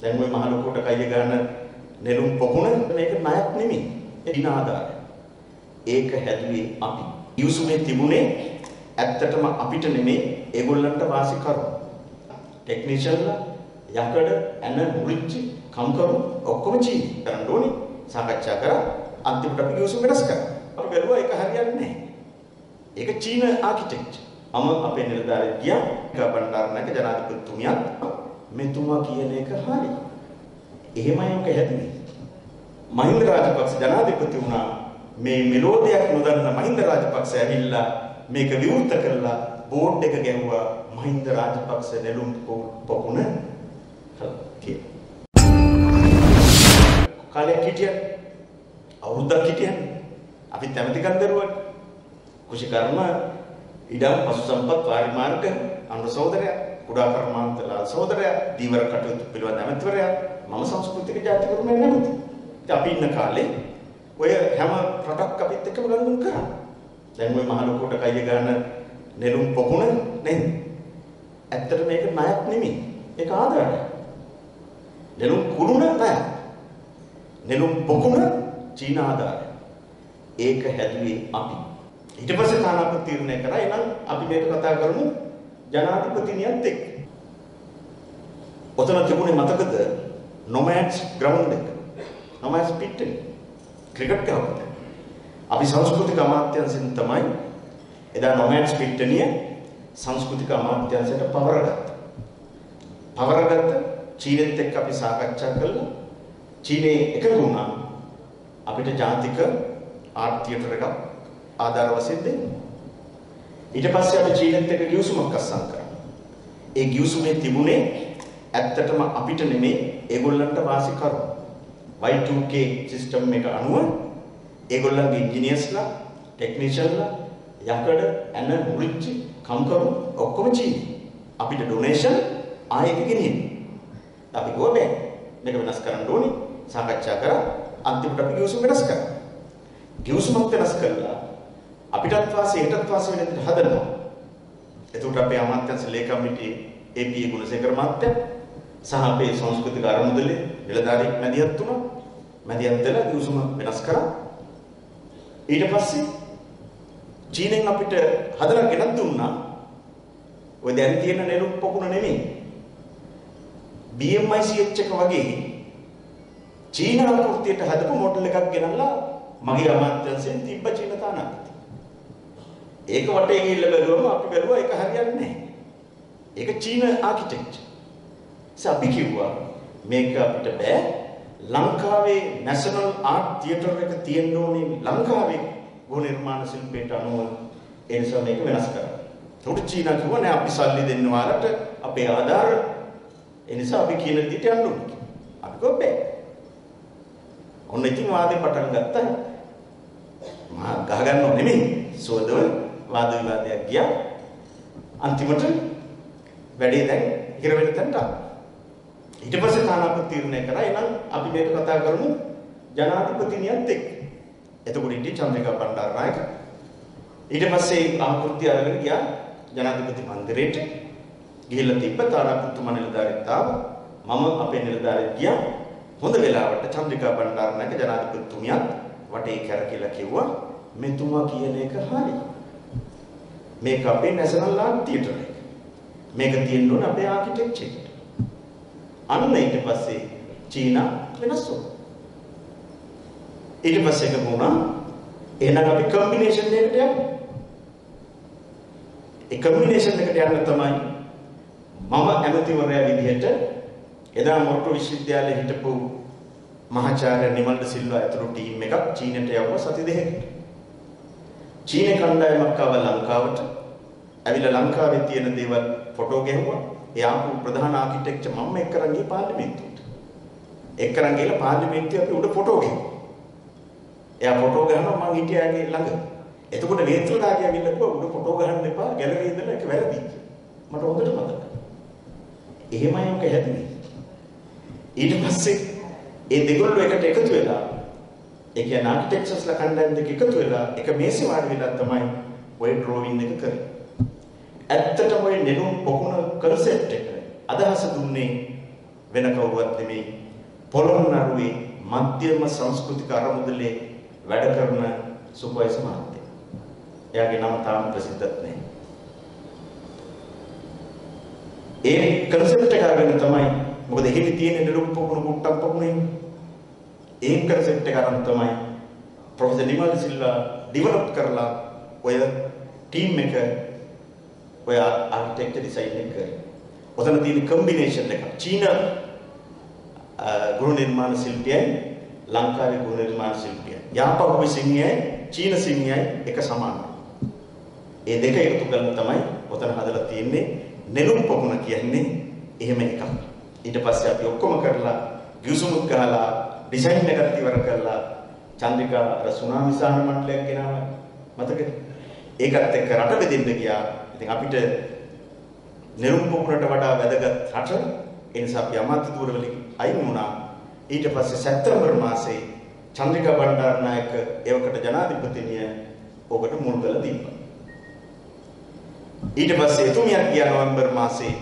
දැන් ওই මහ ලොකුට කය ගන්න නෙළුම් පොකුණ මේක ණයක් නෙමෙයි. ඒ දින ආදායය. ඒක හැදුවේ අපි. යුසුමේ තිබුණේ ඇත්තටම අපිට නෙමෙයි ඒගොල්ලන්ට වාසි කරු. ටෙක්නීෂියන්ලා යකඩ ඇන මුරිච්චි කම්කරු ඔක්කොම චීන කරන්න ඕනේ. සාකච්ඡා කරා අන්තිමට අපි යුසුම වෙනස් කරා. අපි බැලුවා ඒක හරියන්නේ නැහැ. ඒක චීන ආකිටෙක්චර්. අපේ නිලධාරිය ගියා බණ්ඩාරනායක ජනාධිපතිතුමියත් මෙතුමා කියන එක හරි. එහෙමයි ඔක හැදුවේ. මහින්ද රාජපක්ෂ ජනාධිපති වුණා. මේ මෙලෝඩියක් නොදන්න මහින්ද රාජපක්ෂ ඇවිල්ලා මේක විවෘත කරලා බෝඩ් එක ගැහුවා මහින්ද රාජපක්ෂ නෙළුම් පොකුණ කියලා. කාලයක් හිටියා. අවුරුද්දක් හිටියා. අපි කැමැතිකම් දරුවා. කුෂිකර්ම ඉඩම් පසු සම්පත් වාරිමාර්ග අනුර සහෝදරයා කුඩා කර්මාන්තලා සහෝදරයා දීවර කටයුතු පිළිබඳ ඇමතිවරයා මම සංස්කෘතික ජාතිකරුමේ නැමති. ඉතින් අපි ඉන්න කාලේ ඔය හැම රටක් අපිත් එක්කම ගනුදෙනු කරා. දැන් ওই මහ ලොකුට කය ගන්න නෙළුම් පොකුණ නේද? ඇත්තට මේක ණයක් නෙමෙයි. ඒක ආදායයක්. නෙළුම් කුළුණ ණයක්. නෙළුම් පොකුණ චීන ආදායය. ඒක හැදුවේ අපි. ඊට පස්සේ තානාපති තීරණය කරා එහෙනම් අපි මේක කතා කරමු ජනාධිපතිනියත් එක්ක. ඔතන තිබුණේ මතකද නොමෑඩ්ස් ග්‍රවුන්ඩ් එක. නොමෑඩ්ස් පිට් එක. ක්‍රිකට් ගහපත. අපි සංස්කෘතික අමාත්‍යාංශයෙන් තමයි එදා නොමෑඩ්ස් පිට්ටනිය සංස්කෘතික අමාත්‍යාංශයට පවරගත්තා. පවරගත්ත චීනෙත් එක්ක අපි සාකච්ඡා කළා. චීනේ එකඟ වුණා අපිට ජාතික ආර්ට් තියටර් එකක් ආධාර වශයෙන් දෙන්න. ඊට පස්සේ අපි චීනෙත් එක්ක ගිවිසුමක් අත්සන් කරා. ඒ ගිවිසුමේ තිබුණේ ඇත්තටම අපිට නෙමෙයි ඒගොල්ලන්ට වාසි කරු. Y2K සිස්ටම් එක අනුව ඒගොල්ලන්ගේ ඉංජිනේර්ස්ලා, ටෙක්නීෂියන්ලා, යකඩ ඇන මුරිච්චි කම්කරු ඔක්කොම චීන. අපිට ඩොනේෂන් ආයෙක ගෙනියන්න. අපි ගියා බෑ. මේක වෙනස් කරන්න ඕනේ. සාකච්ඡා කරා. අන්තිමට අපි ගිවිසුම වෙනස් කරා. ගිවිසුමක් වෙනස් කළා. අපිටත් වාසිය හෙටත් වාසිය වෙන විදිහට හදනවා. එතකොට අපේ අමාත්‍යාංශ ලේකම් මිටියේ ඒ.පී. ගුණසේකර මහත්තයා සහ අපේ සංස්කෘතික අරමුදලේ නිලධාරියෙක් මැදිහත් වුණා. මැදිහත් වෙලා ගිවිසුම වෙනස් කරා. ඊට පස්සේ චීනෙන් අපිට හදලා ගෙනත් දුන්නා. ඔය දැන් තියෙන නෙළුම් පොකුණ නෙමෙයි. BMICH එක වගේ චීන ආකෘතියට හදපු මොඩල් එකක් ගෙනල්ලා මගේ අමාත්‍යාංශයෙන් තිබ්බ චීන තානාපති. ඒක වටේ ගිහිල්ලා බැලුවම අපි බැලුවා ඒක හරියන්නේ නැහැ. ඒක චීන ආකිටෙක්චර්. අපි කිව්වා මේක අපිට බෑ. ලංකාවේ නැෂනල් ආර්ට් තියටර් එක තියෙන්න ඕනේ ලංකාවේ ගෘහ නිර්මාණ ශිල්පයට අනුව. ඒ නිසා මේක වෙනස් කරා. උඩ චීනා කිව්වා නෑ අපි සල්ලි දෙන්න වාලට අපේ ආධාර. ඒ නිසා අපි කියන විදිහට යන්න ඕනේ. අපි කිව්වා බෑ. ඔන්න ඉතින් වාදේ පටන් ගත්තා. මා ගහ ගන්නව නෙමෙයි. සෝදව වාද විවාදයක් ගියා. අන්තිමට වැඩේ දැන් ඉර වෙන තැනට ආවා. ඊට පස්සේ තානාපති තීරණය කරා එහෙනම් අපි මේක කතා කරමු ජනාධිපතිනියත් එක්ක. එතකොට ඉන්නේ චන්ද්‍රිකා බණ්ඩාරනායක. ඊට පස්සේ ආකෘතිය අරගෙන ගියා ජනාධිපති මන්දිරයට. ගිහිල්ලා තිබ්බ තානාපතිතුමා නිලධාරියෙක් ආවා. මම අපේ නිලධාරියෙක් ගියා. හොඳ වෙලාවට චන්ද්‍රිකා බණ්ඩාරනායක ජනාධිපතිතුමියත් වටේ කැරකිලා කිව්වා මෙතුමා කියන එක හරි. මේක අපේ නැෂනල් ආර්ට් තියටර් එක. මේක තියෙන්න ඕන අපේ ආකිටෙක්චර් එකට. අන්න ඊට පස්සේ චීනා වෙනස් වුණා. ඊට පස්සේ එක වුණා එහෙනම් අපි කම්බිනේෂන් එකකට යමු. ඒ කම්බිනේෂන් එකට යන්න තමයි මම ඇමතිවරයා විදිහට එදා මොරටු විශ්වවිද්‍යාලයේ හිටපු මහාචාර්ය නිමල් ද සිල්වා ඇතුළු ටීම් එකක් චීනට යවුවා සති දෙකකට. චීන කණ්ඩායමක් ආව ලංකාවට. ඇවිල්ලා ලංකාවේ තියෙන දේවල් ෆොටෝ ගැහුවා. ඒ ආපු ප්‍රධාන ආකිටෙක්චර් මම එක්කරන් ගිහ පාර්ලිමේන්තුවට. එක්කරන් ගිහලා පාර්ලිමේන්තුවේ අපි උඩ ෆොටෝ ගැහුවා. එයා ෆොටෝ ගහනවා මං හිටියාගේ ළඟ. එතකොට වේත්‍රාගේ ඇවිල්ලා කිව්වා උඩ ෆොටෝ ගහන්න එපා ගැලරියේ ඉඳලා ඒක වැරදි. මට හොඳට මතකයි. එහෙමයි ඔක හැදුවේ. ඊට පස්සේ ඒ දෙගොල්ලෝ එකට එකතු වෙලා ඒ කියන්නේ ආකිටෙක්චර්ස්ලා කණ්ඩායම් දෙක එකතු වෙලා එක මේසේ වාඩි වෙලා තමයි ඔය ඩ්‍රෝවින් එක කරේ. ඇත්තටම ඔය නෙළුම් පොකුණ කන්සෙප්ට් එක අදහස දුන්නේ වෙන කවුරුවත් නෙමෙයි පොළොන්නරුවේ මධ්‍යම සංස්කෘතික අරමුදලේ වැඩ කරන සුපයිසර් මහත්තයා. එයාගේ නම තාම ප්‍රසිද්ධත් නැහැ. ඒ කන්සෙප්ට් එක අරගෙන තමයි මොකද එහෙදි තියෙන නෙළුම් පොකුණු කුට්ටක් පොකුණේ. ඒ කන්සෙප්ට් එක අරන් තමයි ප්‍රොෆෙසර් නිමල් සිල්වා ඩෙවලොප් කරලා ඔය ටීම් එක ඔය ආර්කිටෙක්චර් ඩිසයින් එක කරේ. ඔතන තියෙන කම්බිනේෂන් එක චීන ගෘහ නිර්මාණ ශිල්පියයි ලංකාවේ ගෘහ නිර්මාණ ශිල්පියයි යාපහුවේ සිංහයයි චීන සිංහයයි එක සමානයි. ඒ දෙක එකතු කරලා තමයි ඔතන හදලා තියෙන්නේ නෙළුම් පොකුණ කියන්නේ එහෙම එකක්. ඊට පස්සේ අපි ඔක්කොම කරලා ගිවිසුමුත් ගහලා ඩිසයින් එකත් ඉවර කරලා චන්ද්‍රිකා අර සුනාමි සාහන මණ්ඩලයක් ගෙනාවා මතකද? ඒකත් එක්ක රට බෙදෙන්න ගියා. ඉතින් අපිට නෙළුම් පොකුණට වඩා වැදගත් රට ඒ නිසා අපි අමාත්‍ය ධූරවලින් අයින් වුණා. ඊට පස්සේ සැප්තැම්බර් මාසේ චන්ද්‍රිකා බණ්ඩාරනායක එවකට ජනාධිපතිනිය ඔබට මුල් කරලා තිබ්බා. ඊට පස්සේ එතුමියක් ගියා නොවැම්බර් මාසේ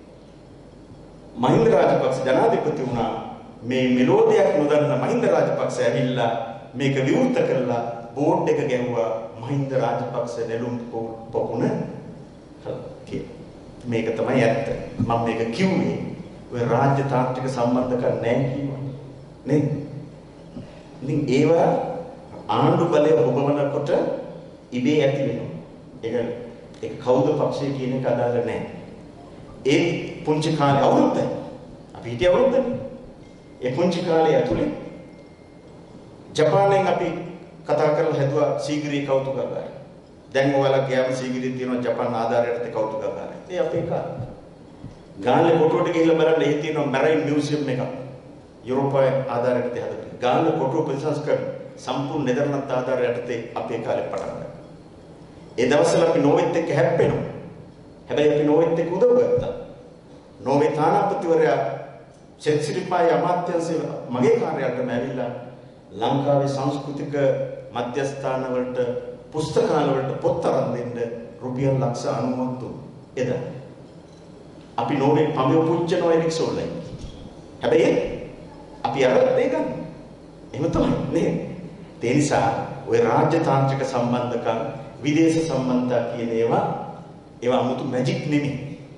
මහින්ද රාජපක්ෂ ජනාධිපති වුණා. මේ මෙලෝඩියක් නොදන්න මහින්ද රාජපක්ෂ ඇවිල්ලා මේක විවෘත කරලා බෝඩ් එක ගැහුවා මහින්ද රාජපක්ෂ නෙළුම් පොකුණ කියලා. මේක තමයි ඇත්ත. මම මේක කිව්වේ ඔය රාජ්‍ය තාන්ත්‍රික සම්බන්ධකම් නැහැ කියනවා. නේද? ඉතින් ඒවා ආණ්ඩු බලය හොබවනකොට ඉබේ ඇති වෙනවා. ඒක කවුද පක්ෂය කියන එක අදාළ නැහැ. ඒ පුංචි කාලේ අවුරුද්දයි. අපි හිටිය අවුරුද්දනේ. ඒ පුංචි කාලේ ඇතුලේ ජපානයෙන් අපි කතා කරලා හැදුවා සීගිරිය කෞතුකාගාරය. දැන් ඔයාලා ගියාම සීගිරිය තියෙනවා ජපාන් ආධාරයට කෞතුකාගාරය. ඒ අපේ කාලේ. ගාල්ලේ කොටුවට ගිහිල්ලා බලන්න ඒ තියෙනවා මැරයින් මියුසියම් එකක්. යුරෝපයේ ආධාරයට හදලා. ගාල්ලේ කොටුව ප්‍රතිසංස්කරණ සම්පූර්ණ නෙදර්ලන්ත ආධාරයට අපේ කාලේ පටන් ගත්තා. ඒ දවස්වල අපි නෝවෙත් එක්ක හැප්පෙනවා. හැබැයි අපි නෝවෙත් එක්ක උදව් ගත්තා. නෝවේ තානාපතිවරයා චෙත්සිරිපායි අමාත්‍යංශයේ මගේ කාර්යාලයටම ඇවිල්ලා ලංකාවේ සංස්කෘතික මධ්‍යස්ථාන වලට පුස්තකාල වලට පොත් අරන් දෙන්න රුපියල් ලක්ෂ 90ක් දුන්නා. එදා අපි නෝවේ පමිය පුච්චනවා එරික්සෝල්ලයි. හැබැයි අපි අර දෙක ගන්න. එහෙම තමයි නේද? ඒ නිසා ওই රාජ්‍ය තාන්ත්‍රික සම්බන්ධකම් විදේශ සම්බන්ධතා කියන ඒවා 아무තු මැජික් නෙමෙයි.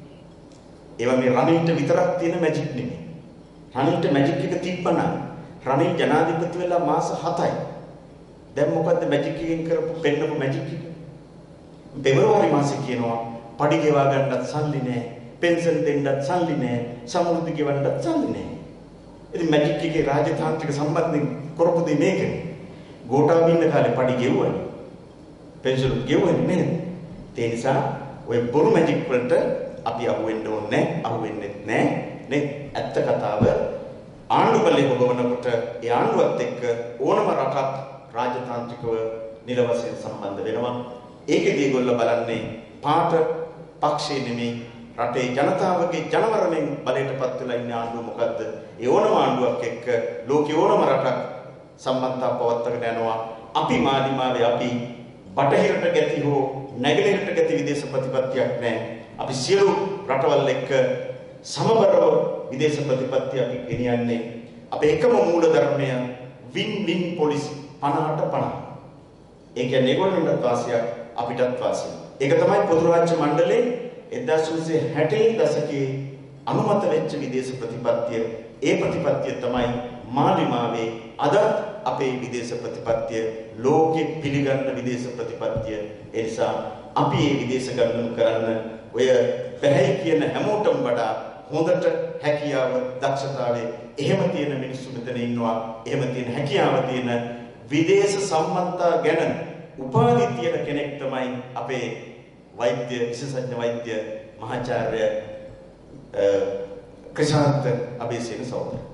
ඒවා මේ රනිල්ට විතරක් තියෙන මැජික් නෙමෙයි. රනිල්ට මැජික් එක තිබ්බනම් රනිල් ජනාධිපති වෙලා මාස 7යි. දැන් මොකද්ද මැජික් එකෙන් කරපු පෙන්නපු මැජික් එක? පෙබරවාරි මාසේ කියනවා පඩි ගෙවා ගන්නත් සල්ලි නැහැ, පෙන්ෂන් දෙන්නත් සල්ලි නැහැ, සමුද්ද ගෙවන්නත් සල්ලි නැහැ. ඉතින් මැජික් එකේ රාජතාන්ත්‍රික සම්බන්ධයෙන් කරපු දේ මේකනේ. ගෝඨාභය ඉන්න කාලේ පඩි ගෙවුවනේ. පෙන්ෂන් ගෙවුවනේ නේද? ඒ නිසා ඔය බොරු මැජික් වලට අපි අහුවෙන්න ඕනේ නැහැ, අහුවෙන්නේ නැහැ නේ. ඇත්ත කතාව ආණ්ඩු බලය හොබවනකොට ඒ ආණ්ඩුවත් එක්ක ඕනම රටක් රාජතාන්ත්‍රිකව නිල වශයෙන් සම්බන්ධ වෙනවා. ඒකෙදී ඒගොල්ලෝ බලන්නේ පාට පක්ෂේ නෙමෙයි රටේ ජනතාවගේ ජනවරණයෙන් බලයටපත් වෙලා ඉන්න ආණ්ඩුව මොකද්ද? ඒ ඕනම ආණ්ඩුවක් එක්ක ලෝකේ ඕනම රටක් සම්බන්ධතාව පවත්වාගෙන යනවා. අපි මාලිමාවේ අපි බටහිරට ගැති හෝ නැගෙනහිරට ගැති විදේශ ප්‍රතිපත්තියක් නැහැ. අපි සියලු රටවල් එක්ක සමබරව විදේශ ප්‍රතිපත්තිය අපි ගෙනියන්නේ. අපේ එකම මූල ධර්මය වින් වින් පොලිසි 50-50. ඒ කියන්නේ ඒගොල්ලන්ටත් වාසියක් අපිටත් වාසියක්. ඒක තමයි පොදු රාජ්‍ය මණ්ඩලයේ 1960 දශකයේ අනුමත වෙච්ච විදේශ ප්‍රතිපත්තිය. ඒ ප්‍රතිපත්තිය තමයි මාලිමාවේ අද අපේ විදේශ ප්‍රතිපත්තිය ලෝකෙ පිළිගන්න විදේශ ප්‍රතිපත්තිය. ඒ නිසා අපි මේ විදේශ ගමන් කරන්න ඔය බැහැ කියන හැමෝටම වඩා හොඳට හැකියාව දක්ෂතාවයේ එහෙම තියෙන මිනිස්සු මෙතන ඉන්නවා. එහෙම තියෙන හැකියාව තියෙන විදේශ සම්බන්ධතා ගැන උපාධි තියෙන කෙනෙක් තමයි අපේ වෛද්‍ය විශේෂඥ වෛද්‍ය මහාචාර්ය ක්‍රිෂාන්ත අබේසේන සහෝදරයා.